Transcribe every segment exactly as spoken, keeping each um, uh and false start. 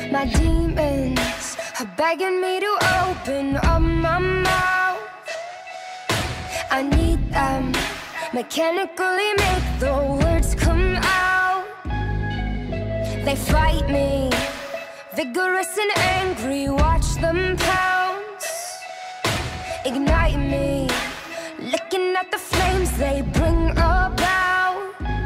My demons are begging me to open up my mouth. I need them, mechanically make the words come out. They fight me, vigorous and angry, watch them pounce. Ignite me, looking at the flames they bring about.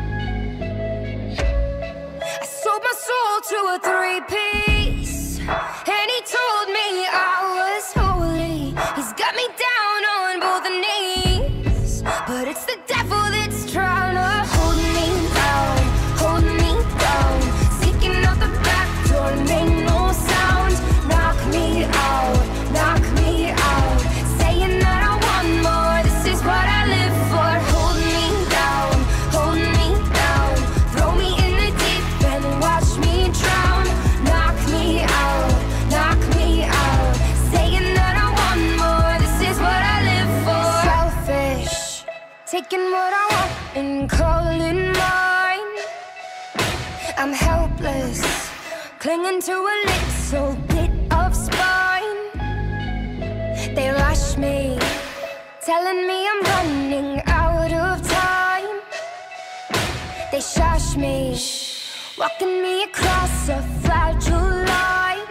I sold my soul to a three-piece, and he told me I was holy. He's got me down on both knees, but it's the devil that's trying to hold me down, hold me down. Sneaking out the back door, make no sound. Knock me out, knock me out. Saying that I want more, this is what I live for. Hold me down, hold me down. Throw me in the deep end, watch me drown. Knock me out, knock me out. Saying that I want more, this is what I live for. Selfish, taking what I want and calling mine. I'm helpless, clinging to a little bit of spine. They rush me, telling me I'm running out of time. They shush me, walking me across a fragile line.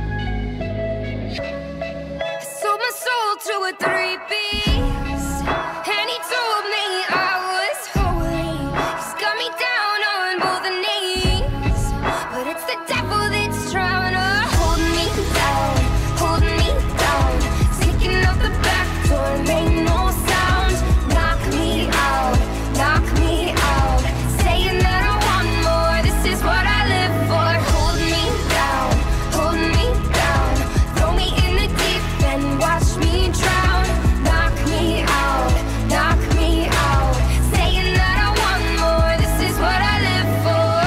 I sold my soul to a three-piece, and he told me I was holy. He's got me down on both knees, but it's the devil that's trying to hold me down, hold me down. Sneaking out the back door, make no sound. Knock me out, knock me out. Saying that I want more, this is what I live for. Hold me down, hold me down. Throw me in the deep end, watch me drown. Knock me out, knock me out. Saying that I want more, this is what I live for.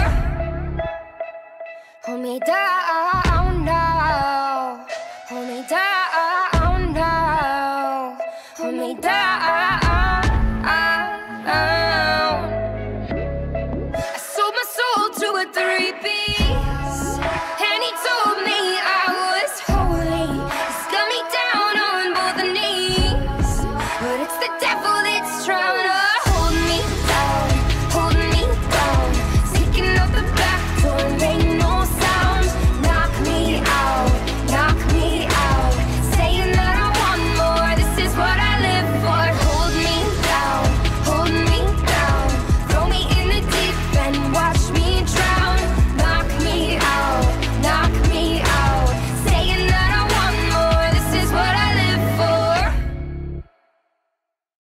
Hold me down now, hold me down now, hold me down.